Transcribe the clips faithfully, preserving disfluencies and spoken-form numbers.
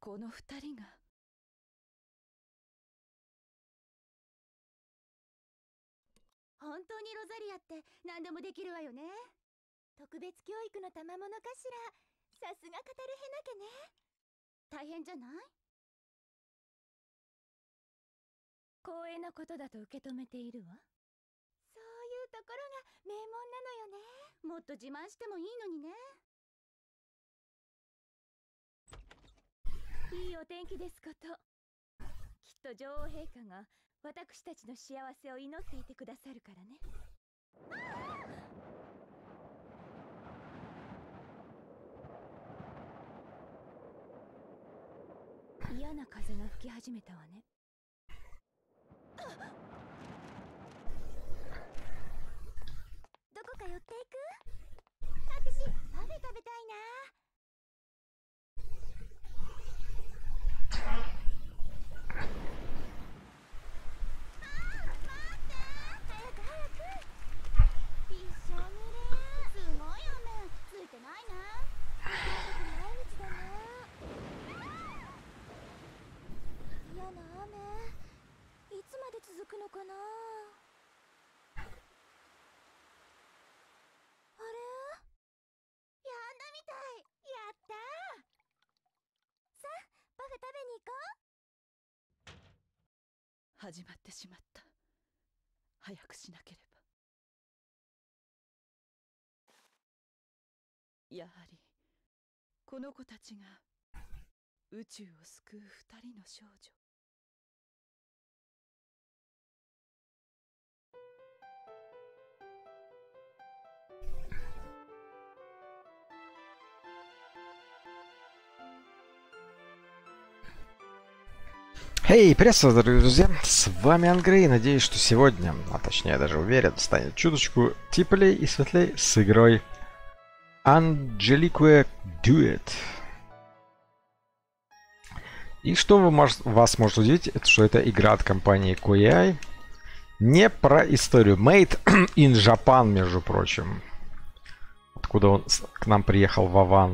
この二人が。 本当にロザリアって何でもできるわよね。特別教育の賜物かしら。さすがカタルヘナ家ね。大変じゃない？ 光栄なことだと受け止めているわ。 そういうところが名門なのよね。もっと自慢してもいいのにね。 いいお天気ですこと。きっと女王陛下が私たちの幸せを祈っていてくださるからね。嫌な風が吹き始めたわね。 どこか寄っていく？私パフェ食べたいな。続くのかな。あれ？やんだみたい。やったー。さあ、パフェ食べに行こう。始まってしまった。早くしなければ。やはりこの子たちが宇宙を救う二人の少女。 Эй, hey, приветствую, дорогие друзья, с вами Ангрей, надеюсь, что сегодня, а точнее даже уверен, станет чуточку теплее и светлее с игрой Angelique Duet. И что вы мож- вас может удивить, это что это игра от компании Koei, не про историю, Made in Japan, между прочим, откуда он к нам приехал в Аван.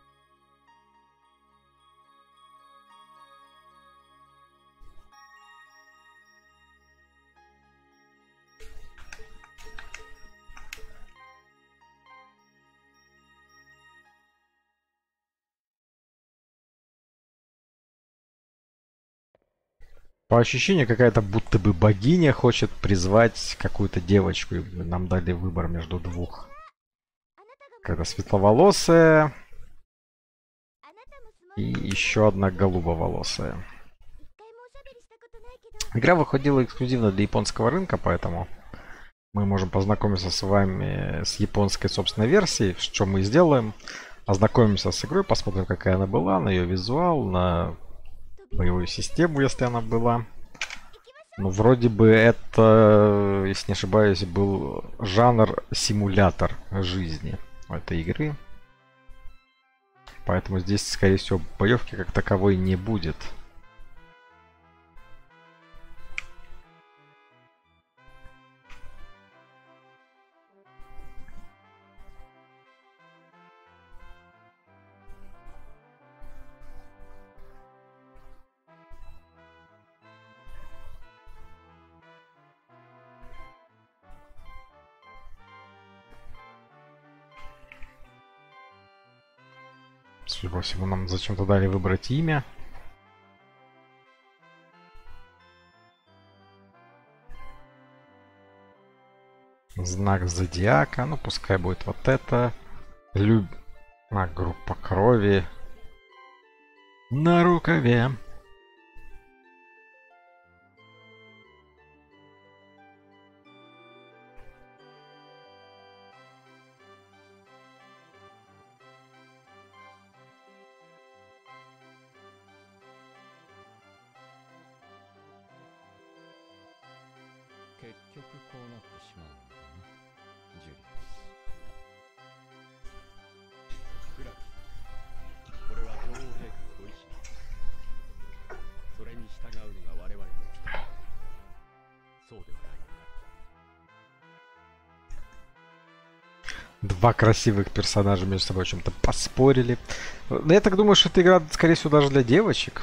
По ощущению, какая-то будто бы богиня хочет призвать какую-то девочку. И нам дали выбор между двух. Какая-то светловолосая. И еще одна голубоволосая. Игра выходила эксклюзивно для японского рынка, поэтому мы можем познакомиться с вами с японской собственной версией, что мы сделаем. Ознакомимся с игрой, посмотрим, какая она была, на ее визуал, на боевую систему, если она была. Ну, вроде бы это, если не ошибаюсь, был жанр симулятор жизни у этой игры. Поэтому здесь, скорее всего, боевки как таковой не будет. Судя по всему, нам зачем-то дали выбрать имя. Знак зодиака. Ну, пускай будет вот это. Люб... А, группа крови. На рукаве. Два красивых персонажа между собой о чем-то поспорили. Но я так думаю, что эта игра, скорее всего, даже для девочек.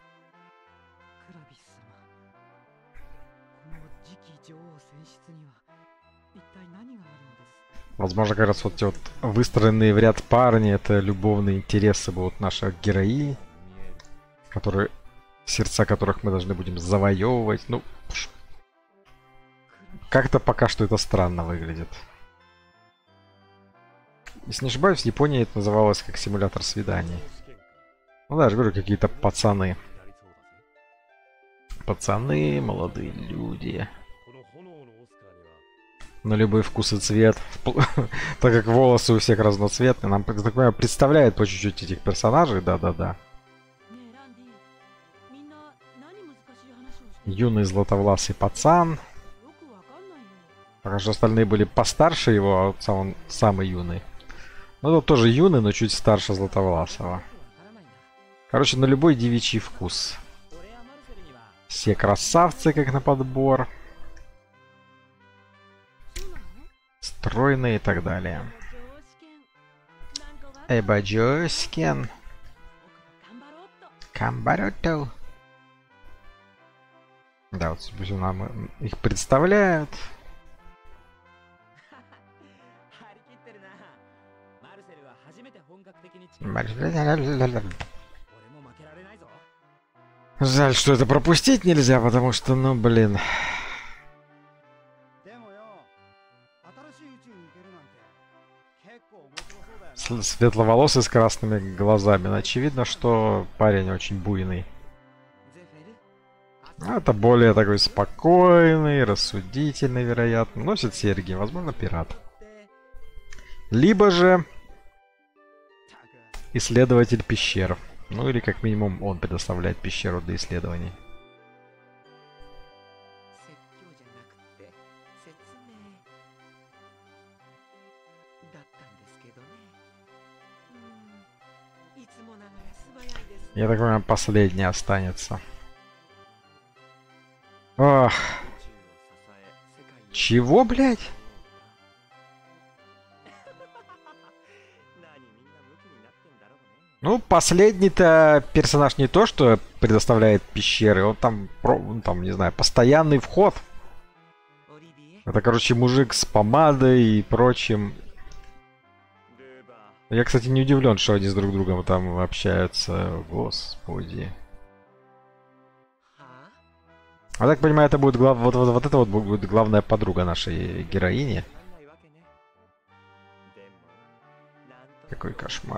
Возможно, как раз вот эти вот выстроенные в ряд парни, это любовные интересы будут наших героинь, которые, сердца которых мы должны будем завоевывать. Ну, как-то пока что это странно выглядит. Если не ошибаюсь, в Японии это называлось как симулятор свиданий. Ну да, я же говорю, какие-то пацаны. Пацаны, молодые люди. На любой вкус и цвет. Так как волосы у всех разноцветные. Нам, так понимаю, представляют по чуть-чуть этих персонажей. Да-да-да. Юный златовласый пацан. Пока что остальные были постарше его, а вот сам он самый юный. Ну, это тоже юный, но чуть старше златовласого. Короче, на любой девичий вкус. Все красавцы, как на подбор. Стройные и так далее. Эбаджоскен. Камбарото. Да, вот пусть нам их представляют. Жаль, что это пропустить нельзя, потому что, ну, блин. Светловолосый с красными глазами. Но очевидно, что парень очень буйный. Это более такой спокойный, рассудительный, вероятно. Носит серьги, возможно, пират. Либо же исследователь пещер. Ну или как минимум он предоставляет пещеру для исследований. Я так понимаю, последний останется. Ох. Чего, блядь? Ну, последний-то персонаж не то, что предоставляет пещеры, он там, он там, не знаю, постоянный вход. Это, короче, мужик с помадой и прочим. Я, кстати, не удивлен, что они с друг другом там общаются. Господи. А так понимаю, это будет глав... вот, вот, вот это вот будет главная подруга нашей героини. Какой кошмар.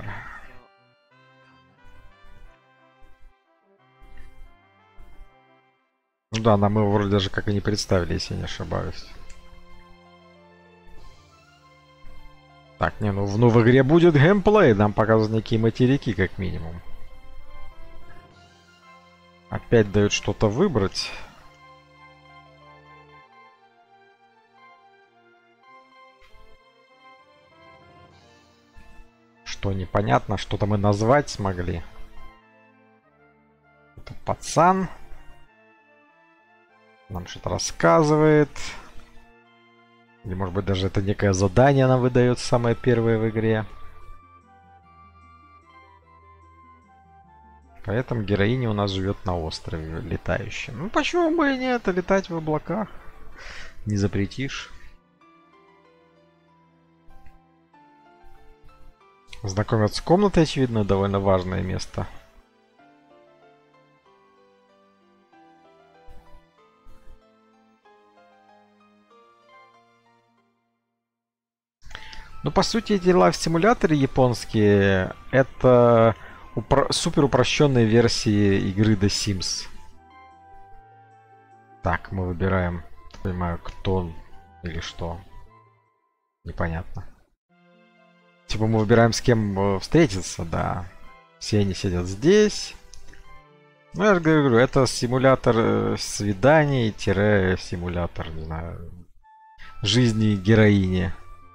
Ну да, нам его вроде даже как и не представили, если я не ошибаюсь. Так, не, ну в, ну в игре будет геймплей, нам показывают некие материки, как минимум. Опять дают что-то выбрать. Что непонятно, что-то мы назвать смогли. Это пацан. Нам что-то рассказывает. Или может быть даже это некое задание нам выдает самое первое в игре. Поэтому героиня у нас живет на острове летающем. Ну почему бы и нет, летать в облаках не запретишь. Знакомиться с комнатой, очевидно, довольно важное место. Ну, по сути, эти лайв-симуляторы японские — это упро- супер упрощенные версии игры The Sims. Так, мы выбираем, не понимаю, кто или что. Непонятно. Типа мы выбираем, с кем встретиться, да. Все они сидят здесь. Ну, я же говорю, это симулятор свиданий-симулятор, не знаю, жизни героини.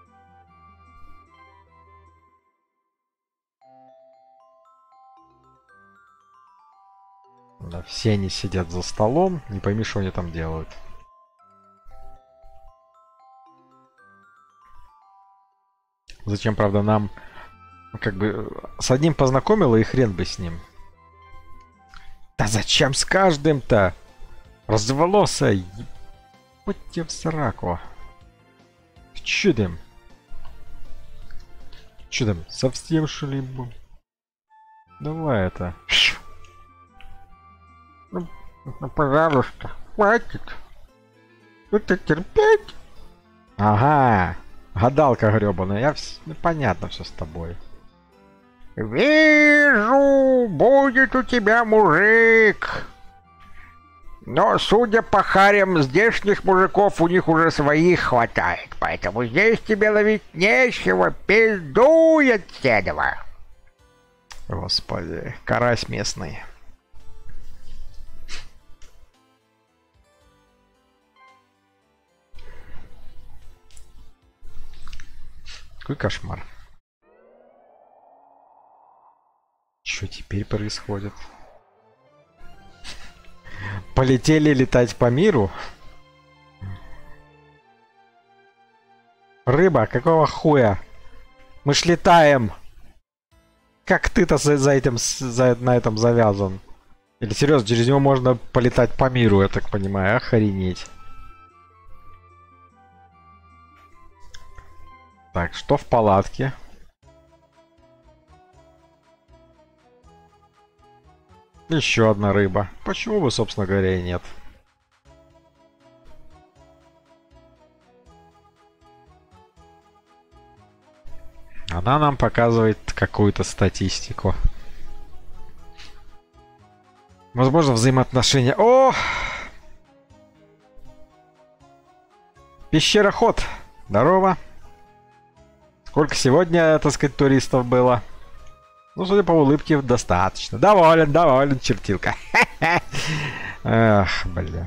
Да, все они сидят за столом, не пойми, что они там делают. Зачем, правда, нам как бы с одним познакомила и хрен бы с ним. Да зачем с каждым-то? Разволосая, ебать тебе в сраку. Чё там? Чё там, совсем что ли? Давай это. Ну, ну, пожалуйста, хватит. Это терпеть. Ага. Гадалка гребаная. Я вс... ну, понятно все с тобой. Вижу, будет у тебя мужик. Но, судя по харям здешних мужиков, у них уже своих хватает. Поэтому здесь тебе ловить нечего. Пиздуй отседова. Господи, карась местный. Какой кошмар. Что теперь происходит? Полетели летать по миру? Рыба, какого хуя? Мы ж летаем. Как ты-то за, за этим за, на этом завязан? Или серьезно, через него можно полетать по миру, я так понимаю, охренеть. Так, что в палатке? Еще одна рыба. Почему бы, собственно говоря, и нет? Она нам показывает какую-то статистику. Возможно, взаимоотношения. О! Пещероход. Здорово. Сколько сегодня, так сказать, туристов было? Ну, судя по улыбке, достаточно. Доволен, доволен, чертилка. Эх, бля.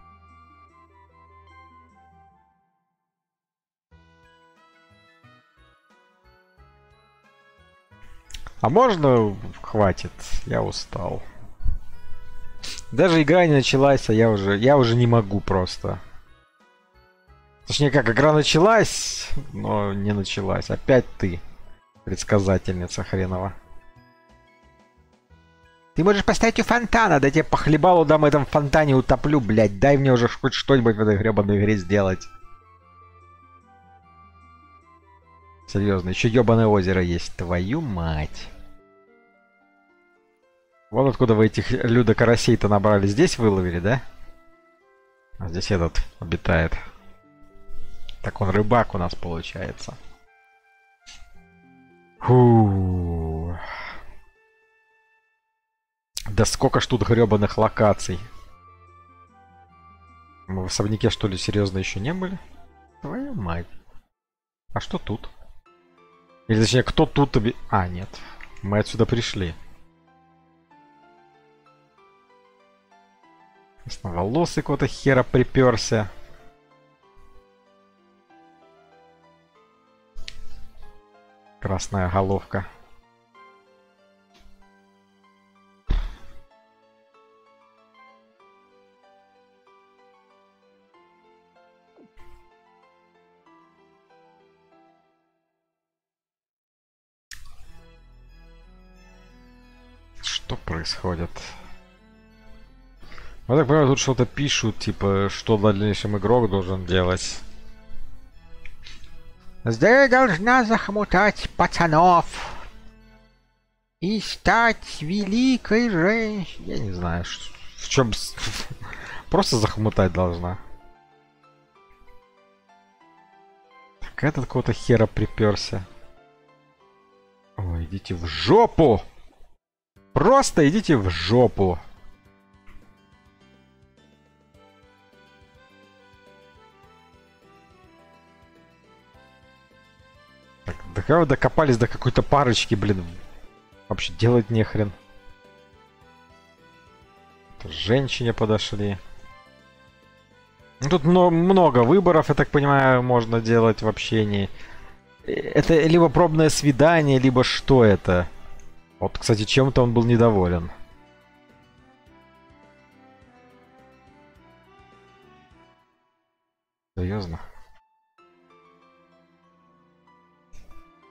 А можно хватит? Я устал. Даже игра не началась, а я уже, я уже не могу просто. Точнее, как, игра началась, но не началась. Опять ты, предсказательница хренова. Ты можешь поставить у фонтана, да я тебе по хлебалу дам в этом фонтане утоплю, блядь. Дай мне уже хоть что-нибудь в этой гребаной игре сделать. Серьезно, еще ебаное озеро есть. Твою мать. Вот откуда вы этих людо-карасей-то набрали. Здесь выловили, да? А здесь этот обитает. Так он рыбак у нас получается. Фу. Да сколько ж тут гребаных локаций. Мы в особняке, что ли, серьезно еще не были? Твою мать. А что тут? Или точнее, кто тут оби... А, нет. Мы отсюда пришли. Волосы какого-то хера приперся. Красная головка. Что происходит? Я так понимаю, тут что-то пишут, типа, что в дальнейшем игрок должен делать. Здесь должна захмутать пацанов и стать великой женщиной. Я не знаю, в чем... Просто захмутать должна. Так этот какого-то хера приперся. Ой, идите в жопу! Просто идите в жопу! Так, до кого докопались до какой-то парочки, блин. Вообще делать нехрен. Женщине подошли. Тут много выборов, я так понимаю, можно делать в общении. Это либо пробное свидание, либо что это? Вот, кстати, чем-то он был недоволен. Серьезно?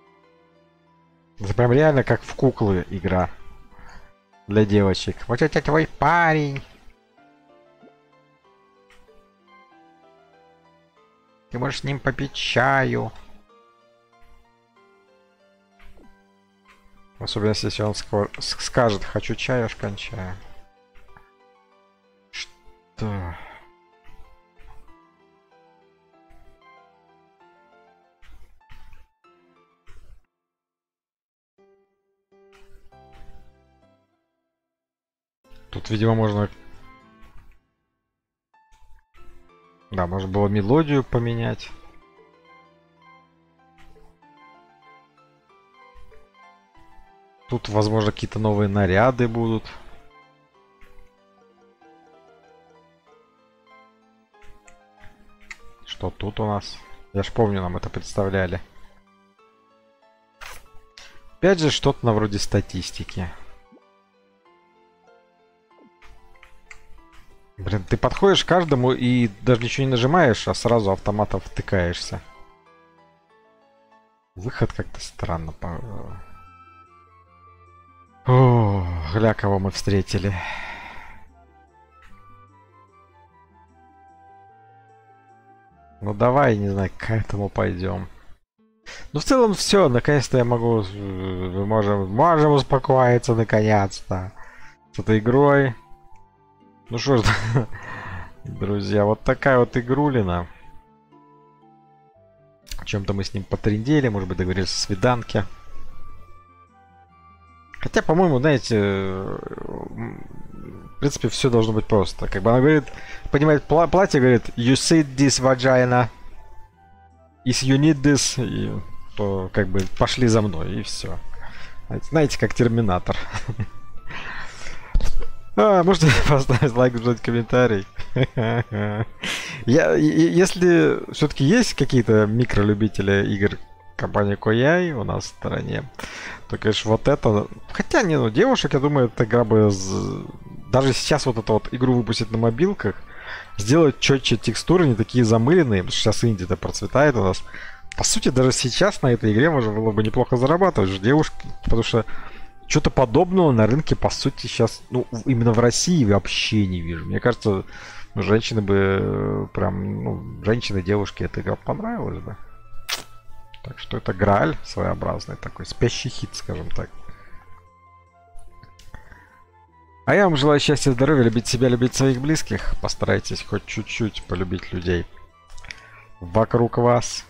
Это прям реально как в куклы игра. Для девочек. Вот это твой парень. Ты можешь с ним попить чаю. Особенно если он скоро скажет, хочу чаю, кончаю. Что? Тут, видимо, можно... Да, можно было мелодию поменять. Тут, возможно, какие-то новые наряды будут. Что тут у нас? Я ж помню, нам это представляли. Опять же, что-то на вроде статистики. Блин, ты подходишь к каждому и даже ничего не нажимаешь, а сразу автоматом втыкаешься. Выход как-то странно. О, гля, кого мы встретили. Ну давай, не знаю, к этому пойдем. Ну в целом все, наконец-то я могу... Мы можем, можем успокоиться наконец-то. С этой игрой. Ну что ж, друзья, вот такая вот игрулина. О чем-то мы с ним потрындели, может быть, договорились о свиданке. Хотя, по-моему, знаете, в принципе, все должно быть просто. Как бы она говорит, понимает пла платье, говорит, you see this vagina, if you need this, и, то как бы пошли за мной, и все. Знаете, как Терминатор. А, можете поставить лайк, ждать комментарий. Я, если все-таки есть какие-то микролюбители игр компании Koei у нас в стороне, то, конечно, вот это... Хотя, не, ну, девушек, я думаю, эта игра бы... Даже сейчас вот эту вот игру выпустить на мобилках, сделать четче текстуры, не такие замыленные, потому что сейчас инди-то процветает у нас. По сути, даже сейчас на этой игре можно было бы неплохо зарабатывать же девушки, потому что что-то подобного на рынке, по сути, сейчас, ну, именно в России вообще не вижу. Мне кажется, ну, женщины бы прям, ну, женщины, девушки, эта игра понравилась бы. Так что это Грааль своеобразный такой, спящий хит, скажем так. А я вам желаю счастья, здоровья, любить себя, любить своих близких. Постарайтесь хоть чуть-чуть полюбить людей вокруг вас.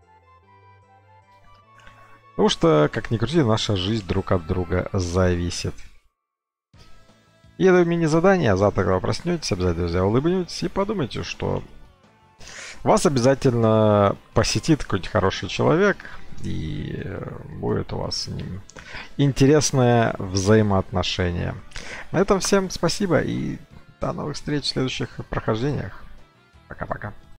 Потому что, как ни крути, наша жизнь друг от друга зависит. И это мини-задание. Завтра, когда вы проснетесь, обязательно, друзья, улыбнетесь и подумайте, что вас обязательно посетит какой-нибудь хороший человек, и будет у вас с ним интересное взаимоотношение. На этом всем спасибо и до новых встреч в следующих прохождениях. Пока-пока.